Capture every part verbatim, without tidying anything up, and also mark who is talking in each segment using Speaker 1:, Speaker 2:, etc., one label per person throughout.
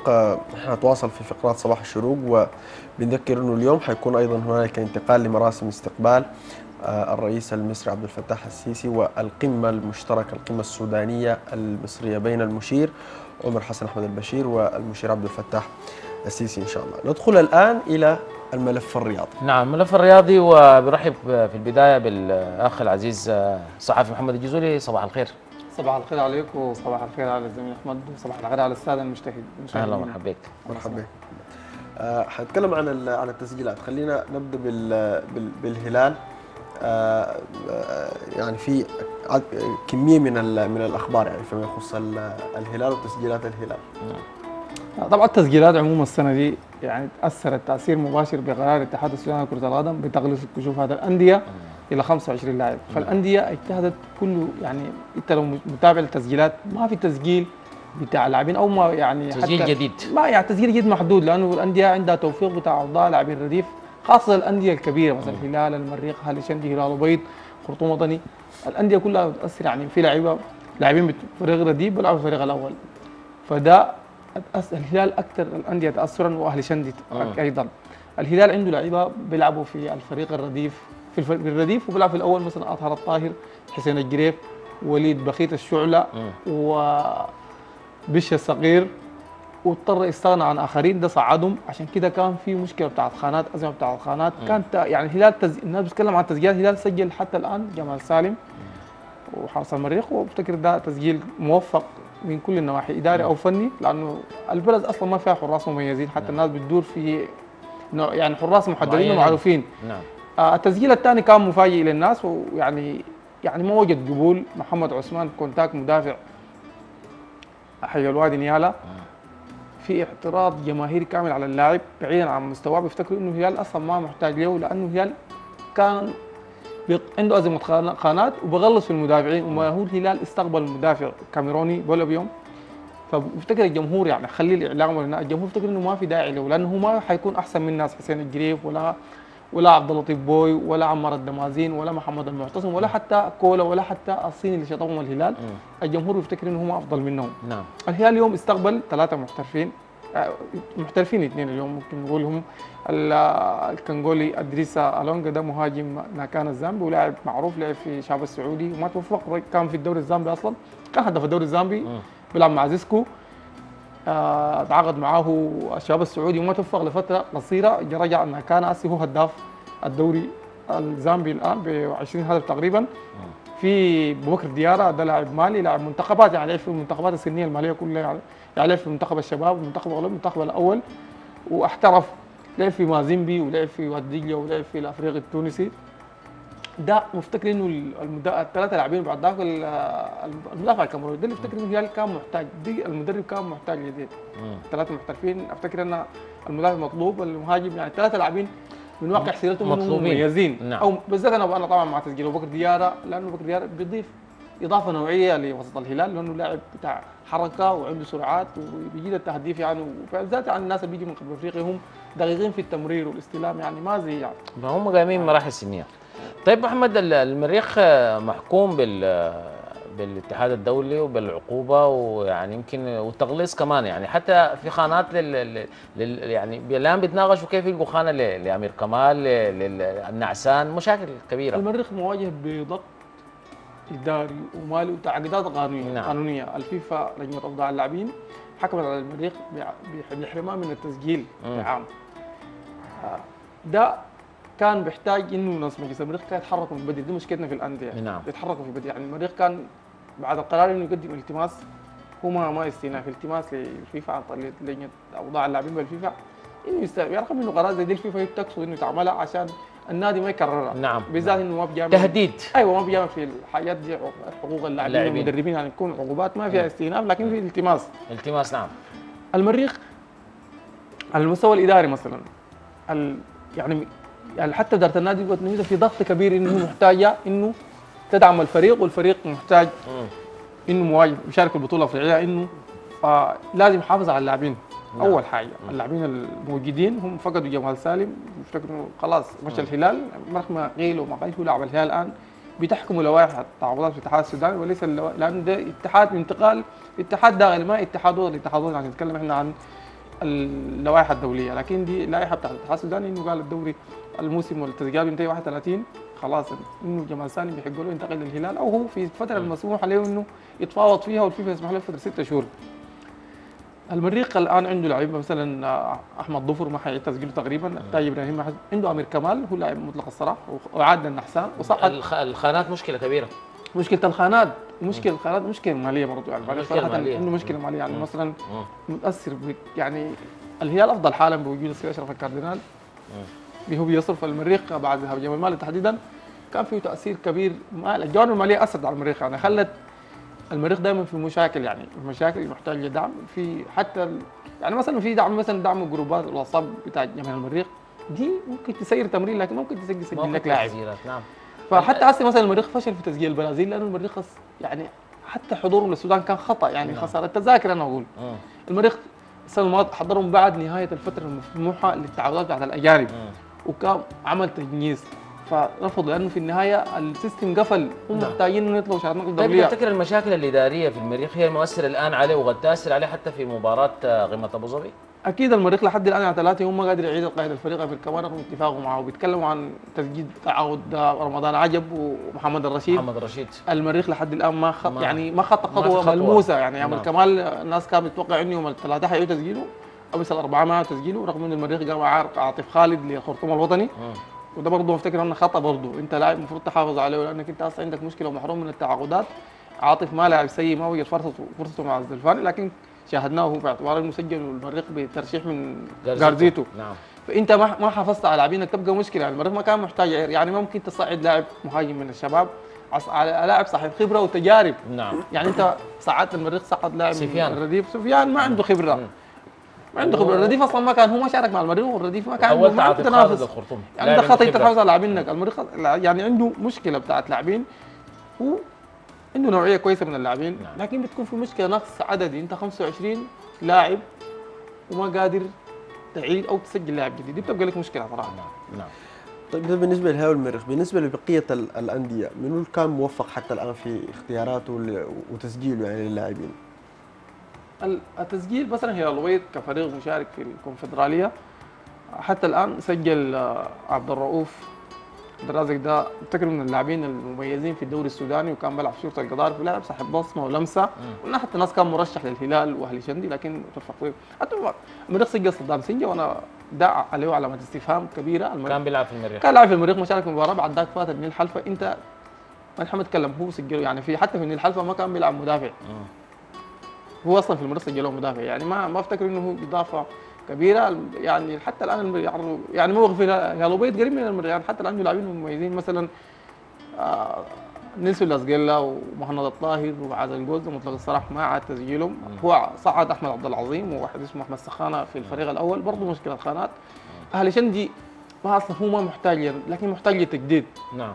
Speaker 1: حنتواصل في فقرات صباح الشروق، وبنذكر انه اليوم حيكون ايضا هنالك انتقال لمراسم استقبال الرئيس المصري عبد الفتاح السيسي والقمه المشتركه، القمه السودانيه المصريه بين المشير عمر حسن احمد البشير والمشير عبد الفتاح السيسي ان شاء الله. ندخل الان الى الملف الرياضي.
Speaker 2: نعم، الملف الرياضي، وبرحب في البدايه بالاخ العزيز الصحفي محمد الجزولي. صباح الخير.
Speaker 3: صباح الخير عليكم، وصباح الخير على الزميل احمد، وصباح الخير على الساده المشاهدين.
Speaker 2: اهلا ومرحبا بك.
Speaker 1: مرحبا بك. أه حنتكلم عن عن التسجيلات. خلينا نبدا بال بالهلال. أه يعني في كميه من من الاخبار يعني فيما يخص الهلال وتسجيلات الهلال.
Speaker 3: طبعا التسجيلات عموما السنه دي يعني تاثرت تاثير مباشر بقرار الاتحاد السوداني لكره القدم بتغليظ كشوف هذه الانديه الى خمسة وعشرين لاعب، فالانديه اجتهدت كله. يعني انت لو متابع التسجيلات ما في تسجيل بتاع لاعبين او ما يعني
Speaker 2: تسجيل
Speaker 3: حتى
Speaker 2: جديد،
Speaker 3: ما يعني تسجيل جديد محدود، لانه الانديه عندها توفيق بتاع اوضاع لاعبين رديف، خاصه الانديه الكبيره مثلا الهلال، المريخ، هلال شندي، هلال وبيض، خرطوم وطني. الانديه كلها بتاثر، يعني في لعيبه لاعبين فريق رديف بيلعبوا في الفريق الاول، فده الهلال اكثر الانديه تاثرا، واهلي شندي ايضا. الهلال عنده لعيبه بيلعبوا في الفريق الرديف، في الرديف، وبيلعب في الاول مثلا اطهر الطاهر، حسين الجريف، وليد بخيت الشعله، وبش الصغير، واضطر يستغنى عن اخرين، ده صعدهم. عشان كده كان في مشكله بتاعت خانات، ازمه بتاعت خانات. كانت يعني الهلال تز... الناس بتتكلم عن تسجيلات، الهلال سجل حتى الان جمال سالم وحارس المريخ، وافتكر ده تسجيل موفق من كل النواحي، اداري او فني، لانه البلد اصلا ما فيها حراس مميزين، حتى الناس بتدور في يعني حراس محددين ومعروفين.
Speaker 2: نعم.
Speaker 3: آه التسجيل الثاني كان مفاجئ للناس، ويعني يعني ما وجد قبول. محمد عثمان كونتاك مدافع حي الوادي نيالا، في اعتراض جماهيري كامل على اللاعب بعيدا عن مستواه، بيفتكروا انه الهلال اصلا ما محتاج له، لانه الهلال كان عنده ازمه خانات وبغلص في المدافعين، وما هو الهلال استقبل مدافع كاميروني بولا بيوم، فبفتكر الجمهور يعني خلي الاعلام ولا الجمهور بيفتكر انه ما في داعي له، لانه ما حيكون احسن من ناس حسين الجريف ولا ولا عبد اللطيف بوي ولا عمار الدمازين ولا محمد المعتصم ولا حتى كولا ولا حتى الصيني اللي شطبهم الهلال. م. الجمهور بيفتكر انه هم افضل منهم.
Speaker 2: نعم.
Speaker 3: الهلال اليوم استقبل ثلاثه محترفين، محترفين اثنين اليوم ممكن نقولهم. الكنغولي ادريسا الونجا، ده مهاجم ناكان الزامبي ولاعب معروف، لعب في الشعب السعودي وما توفق، كان في الدوري الزامبي اصلا، كان هدف الدوري الزامبي، بيلعب مع زيسكو. آه تعاقد معاه الشباب السعودي وما توفق لفتره قصيره، رجع ناكان اسي هو هداف الدوري الزامبي الان ب عشرين هدف تقريبا. في بكر ديارة، ده لاعب مالي، لاعب منتخبات، يعني لعب في المنتخبات السنيه الماليه كلها، يعني لعب في منتخب الشباب والمنتخب الاولمبي والمنتخب الاول، واحترف، لعب في مازيمبي ولعب في وادي دجله ولعب في الافريقي التونسي. ده مفتكر انه الثلاثه لاعبين بعد ذاك المدافع الكاميروني، ده اللي افتكر انه الهلال كان محتاج، دي المدرب كان محتاج لديه. ثلاثه محترفين، افتكر ان المدافع مطلوب، المهاجم، يعني ثلاثه لاعبين من واقع سيرتهم انهم مميزين.
Speaker 2: نعم.
Speaker 3: او بالذات انا انا طبعا مع تسجيل بكر ديارة، لانه بكر ديارة بيضيف اضافه نوعيه لوسط الهلال، لانه لاعب بتاع حركه وعنده سرعات وبيجيد التهديف، يعني وبالذات عن الناس اللي بيجوا من قبل افريقيا هم دقيقين في التمرير والاستلام، يعني ما زي يعني
Speaker 2: هم قايمين مراحل سنيه. طيب محمد، المريخ محكوم بال بالاتحاد الدولي وبالعقوبه، ويعني يمكن والتغليظ كمان، يعني حتى في خانات لل, لل... يعني الان بيتناقشوا كيف يلقوا خانه ل... لامير كمال، للنعسان، مشاكل كبيره.
Speaker 3: المريخ مواجه بضغط اداري ومالي وتعقيدات قانونيه.
Speaker 2: نعم.
Speaker 3: قانونيه الفيفا لجنه اوضاع اللاعبين حكمت على المريخ بحرمان من التسجيل بعام. ده كان بيحتاج انه ناس مجلس المريخ كان يتحركوا من بدري، دي مشكلتنا في الانديه.
Speaker 2: نعم.
Speaker 3: يتحركوا في بدري، يعني المريخ كان بعد القرار انه يقدم التماس، هو ما ما استئناف التماس للفيفا عن طريق لجنه اوضاع اللاعبين بالفيفا، انه يستوعب رغم انه قرار زي دي الفيفا تقصد انه تعملها عشان النادي ما يكررها.
Speaker 2: نعم.
Speaker 3: بالذات انه ما بيعمل
Speaker 2: تهديد.
Speaker 3: ايوه ما بيعمل في الحاجات دي حقوق اللاعبين والمدربين، يعني تكون عقوبات ما فيها استئناف، لكن في التماس.
Speaker 2: التماس. نعم.
Speaker 3: المريخ على المستوى الاداري مثلا ال... يعني يعني حتى اداره النادي قلت في ضغط كبير انه محتاجه انه تدعم الفريق، والفريق محتاج انه مواجه يشارك البطوله الافريقيه، انه آه لازم يحافظ على اللاعبين. نعم. اول حاجه اللاعبين الموجودين هم فقدوا جمال سالم، يفتكروا خلاص مشى الهلال، رغم قيل وما قيل هو لاعب الهلال الان، بتحكموا لوائح التعاقدات في الاتحاد السوداني وليس لانه ده اتحاد انتقال، اتحاد داخلي ما اتحاد وطني. الاتحاد الوطني يعني نتكلم احنا عن اللوائح الدوليه، لكن دي اللائحه بتاعت الاتحاد السوداني انه قال الدوري الموسم والتسجيل بينتهي واحد وثلاثين خلاص، انه جمال ثاني بيحق له ينتقل للهلال او هو في الفتره المسموح له انه يتفاوض فيها، والفيفا يسمح له فتره ستة شهور. المريخ الان عنده لعيبه مثلا احمد ظفر ما حيعيد تسجيله تقريبا، تاج ابراهيم عنده امير كمال هو لاعب مطلق الصراحه، وعاد النحسان وصعد.
Speaker 2: الخ... الخانات مشكله كبيره.
Speaker 3: مشكله الخانات مشكله الخانات مشكله ماليه برضه يعني،
Speaker 2: مشكله
Speaker 3: صراحه
Speaker 2: ماليه
Speaker 3: عنده مشكله ماليه يعني.
Speaker 2: مم.
Speaker 3: مثلا متاثر ب- يعني الهلال افضل حالا بوجود السيد اشرف الكاردينال، هو بيصرف المريخ بعد ذهاب جمال مالي تحديدا كان فيه تاثير كبير. ما الجوانب الماليه اثرت على المريخ يعني، خلت المريخ دائما في مشاكل يعني، في مشاكل محتاج لدعم. في حتى ال- يعني مثلا في دعم مثلا دعم جروبات الواتساب بتاع جماهير المريخ دي ممكن تسير تمرين، لكن ممكن تسجل تسجل لك لاعب.
Speaker 2: نعم.
Speaker 3: فحتى هسه مثلا المريخ فشل في تسجيل البرازيل لانه المريخ خس- يعني حتى حضورهم للسودان كان خطا يعني،
Speaker 2: نعم.
Speaker 3: خساره التذاكر. انا اقول
Speaker 2: مم.
Speaker 3: المريخ السنه الماضيه حضرهم بعد نهايه الفتره المسموحه للتعاقدات بتاعت الاجانب،
Speaker 2: مم.
Speaker 3: وكان عمل تجنيس فرفضوا لانه في النهايه السيستم قفل، هم
Speaker 2: نعم.
Speaker 3: محتاجين انه يطلعوا شهادات نقل
Speaker 2: طيب
Speaker 3: دوليه.
Speaker 2: تفتكر المشاكل الاداريه في المريخ هي المؤثره الان عليه وقد تاثر عليه حتى في مباراه قمه ابو ظبي؟
Speaker 3: اكيد المريخ لحد الان على ثلاثه هم ما قادر يعيد قائد الفريق في كمان رغم اتفاقه معه، بيتكلموا عن تجديد تعاقد رمضان عجب ومحمد الرشيد.
Speaker 2: محمد رشيد
Speaker 3: المريخ لحد الان ما خط
Speaker 2: ما-
Speaker 3: يعني ما خط
Speaker 2: ما في
Speaker 3: خطوه
Speaker 2: خطوة.
Speaker 3: ملموسه يعني. عمل
Speaker 2: نعم.
Speaker 3: كمال الناس كانت متوقع انه يوم الثلاثاء حيعيد تسجيله، او بس الاربعاء ما تسجيله، رغم انه المريخ قام عارق عاطف خالد للخرطوم الوطني.
Speaker 2: مم.
Speaker 3: وده برضه افتكر انه خطا برضه، انت لاعب المفروض تحافظ عليه لانك انت اصلا عندك مشكله ومحروم من التعاقدات. عاطف ما لاعب سيء، ما وجد فرصته فرصته مع الزلفاني، لكن شاهدناه هو باعتباره انه سجل المريخ بترشيح من جارزيتو.
Speaker 2: نعم.
Speaker 3: فانت ما ما حافظت على لاعبينك تبقى مشكله يعني. المريخ ما كان محتاج عير يعني، ما ممكن تصعد لاعب مهاجم من الشباب عص- على لاعب صاحب خبره وتجارب
Speaker 2: نعم.
Speaker 3: يعني. انت صعدت المريخ صعد لاعب من
Speaker 2: سفيان.
Speaker 3: الرديف، سفيان ما عنده خبره،
Speaker 2: مم.
Speaker 3: ما عنده خبره. الرديف اصلا ما كان هو ما شارك مع المريخ، والرديف ما كان
Speaker 2: اول
Speaker 3: ما عنده
Speaker 2: تعاطي خالد
Speaker 3: تنافس
Speaker 2: الخرطوم
Speaker 3: يعني. ده
Speaker 2: لاعب
Speaker 3: خطا
Speaker 2: عنده خبرة.
Speaker 3: تحافظ على لاعبينك. المريخ يعني عنده مشكله بتاعت لاعبين، هو عنده نوعيه كويسه من اللاعبين
Speaker 2: نعم.
Speaker 3: لكن بتكون في مشكله نقص عددي. انت خمسة وعشرين لاعب وما قادر تعيد او تسجل لاعب جديد، دي بتبقى لك مشكله صراحه.
Speaker 2: نعم. نعم.
Speaker 1: طيب ده بالنسبه للهلال والمريخ، بالنسبه لبقيه ال- الانديه منو اللي كان موفق حتى الان في اختياراته ل- وتسجيله يعني للاعبين؟
Speaker 3: ال- التسجيل مثلا هي الويت كفريق مشارك في الكونفدراليه حتى الان سجل آه، عبد الرؤوف عبد الرازق، ده افتكر من اللاعبين المميزين في الدوري السوداني، وكان بيلعب في شرطه القضارف، لاعب صاحب بصمه ولمسه. قلنا حتى الناس كان مرشح للهلال واهلي شندي لكن رفق فيه. حتى المريخ سجل صدام سنجه، وانا داع عليه علامه استفهام كبيره. المريخ
Speaker 2: كان بيلعب في المريخ.
Speaker 3: كان لاعب في المريخ مشارك في المباراه، بعد ذاك فات النيل حلفه. انت ما نحن نتكلم هو سجله يعني، في حتى في النيل حلفه ما كان بيلعب مدافع،
Speaker 2: مم.
Speaker 3: هو اصلا في المريخ سجلوه مدافع يعني. ما ما افتكر انه هو اضافه كبيره يعني. حتى الان الم- يعني يعني موقف هلال بيت قريب من المريخ يعني. حتى الان عنده لاعبين مميزين مثلا آه نيلسون لاسجيلا ومهند الطاهر وعز الجوز مطلق الصراحه ما عاد تسجيلهم. هو صعد احمد عبد العظيم وواحد اسمه احمد سخانه في الفريق الاول، برضه مشكله خانات. اهلي شندي ما اصلا هو ما محتاج لكن محتاج لتجديد.
Speaker 2: نعم.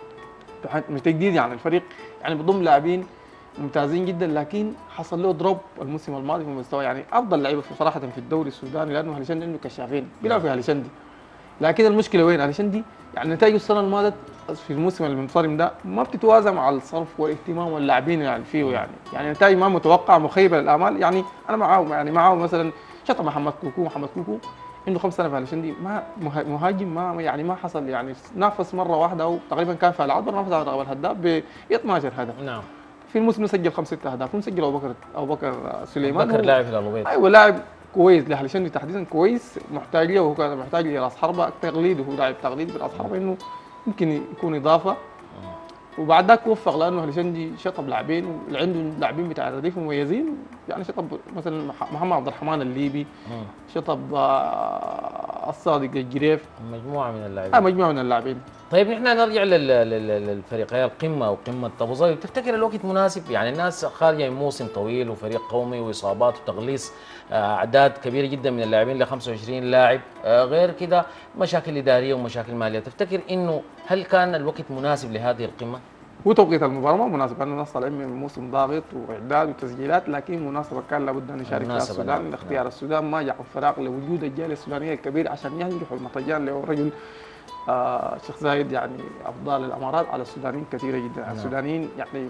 Speaker 3: مش تجديد يعني، الفريق يعني بضم لاعبين ممتازين جدا، لكن حصل له دروب الموسم الماضي في المستوى يعني. افضل لعيبه في صراحه في الدوري السوداني لانه اهلي شندي عنده كشافين بيلعبوا في اهلي شندي، لكن المشكله وين؟ اهلي شندي يعني نتائجه السنه الماضيه في الموسم المنصرم ده ما بتتوازى مع الصرف والاهتمام واللاعبين يعني فيه يعني. يعني نتائج ما متوقعه مخيبه للامال يعني. انا معاه يعني معاه مثلا شطب محمد كوكو. محمد كوكو عنده خمس سنه في اهلي شندي، ما مه- مهاجم ما يعني ما حصل يعني. نافس مره واحده او تقريبا كان في العرض نافس على رغم الهداف ب اثناشر هدف.
Speaker 2: نعم.
Speaker 3: في الموسم سجل خمس ست اهداف، ومسجل ابو بكر ابو بكر سليمان.
Speaker 2: بكر
Speaker 3: هو-
Speaker 2: لاعب في الالوبيت.
Speaker 3: ايوه لاعب كويس لاهلي شندي تحديدا، كويس محتاج له، وهو كان محتاج لراس حربه تقليد، وهو لاعب تقليد براس حربه انه يمكن يكون اضافه. وبعد ذاك وفق لانه اهلي شندي شطب لاعبين، واللي عنده لاعبين بتاع الرديف مميزين يعني. شطب مثلا مح- محمد عبد الرحمن الليبي،
Speaker 2: مم.
Speaker 3: شطب آه، الصادق الجريف،
Speaker 2: مجموعه من
Speaker 3: آه
Speaker 2: اللاعبين.
Speaker 3: مجموعه من اللاعبين.
Speaker 2: طيب نحن نرجع لل- لل- للفريقين القمه وقمه ابو ظبي، بتفتكر الوقت مناسب؟ يعني الناس خارجه من موسم طويل وفريق قومي واصابات وتغليص آه، اعداد كبيره جدا من اللاعبين ل خمسة وعشرين لاعب، آه، غير كده مشاكل اداريه ومشاكل ماليه، تفتكر انه هل كان الوقت مناسب لهذه القمه؟
Speaker 3: هو توقيت المباراه ما مناسب لانه الناس طالعين من موسم ضاغط واعداد وتسجيلات، لكن مناسبه كان لابد ان يشارك فيها
Speaker 2: مناسبة،
Speaker 3: السودان.
Speaker 2: نعم.
Speaker 3: اختيار السودان ما جاء الفراغ لوجود الجاليه السودانيه الكبير عشان ينجحوا المطيان له رجل آه شيخ زايد يعني افضال الامارات على السودانيين كثيره جدا.
Speaker 2: نعم.
Speaker 3: السودانيين يعني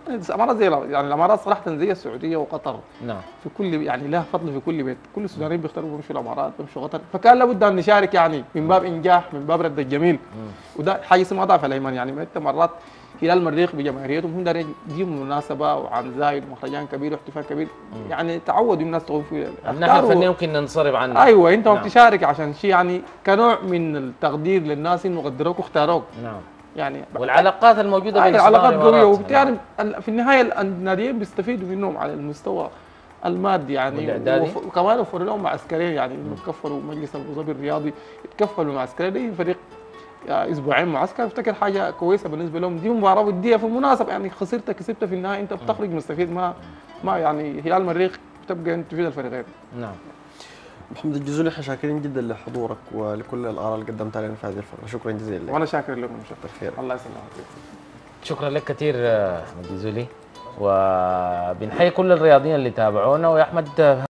Speaker 3: الامارات زي يعني الامارات صراحه زي السعوديه وقطر
Speaker 2: نعم.
Speaker 3: في كل يعني لها فضل في كل بيت، كل السودانيين بيختاروا بيمشوا الامارات بيمشوا قطر، فكان لابد ان نشارك يعني من باب انجاح من باب رد الجميل. وده حاجه اسمها ضعف الايمان، يعني انت مرات هلال المريخ بجماهيريتهم هم دارين يجيبوا مناسبه وعن زايد ومهرجان كبير واحتفال كبير، يعني تعودوا الناس تقوم فيه.
Speaker 2: الناحيه الفنيه ممكن ننصرف عنها.
Speaker 3: ايوه انت
Speaker 2: نعم.
Speaker 3: بتشارك عشان شيء يعني كنوع من التقدير للناس انه قدروك واختاروك.
Speaker 2: نعم.
Speaker 3: يعني
Speaker 2: والعلاقات الموجوده
Speaker 3: بين العلاقات قويه، وبالتالي
Speaker 2: نعم.
Speaker 3: في النهايه الناديين بيستفيدوا منهم على المستوى المادي يعني،
Speaker 2: والإعدادي.
Speaker 3: وكمان وفروا لهم معسكرين يعني يتكفلوا مجلس ابو ظبي الرياضي يتكفلوا معسكرين فريق اسبوعين معسكر، افتكر حاجه كويسه بالنسبه لهم. دي مباراه وديه في المناسبه يعني خسرت كسبت في النهايه انت بتخرج مستفيد، ما ما يعني هلال المريخ بتبقى انت تفيد الفريقين.
Speaker 2: نعم.
Speaker 1: محمد الجزولي احنا شاكرين جدا لحضورك ولكل الاراء اللي قدمتها لنا في هذه الفقره، شكرا جزيلا لك.
Speaker 3: وانا شاكر لكم،
Speaker 1: كثر خير.
Speaker 3: الله يسلمك.
Speaker 2: شكرا لك كثير احمد الجزولي، وبنحيي كل الرياضيين اللي تابعونا. ويا احمد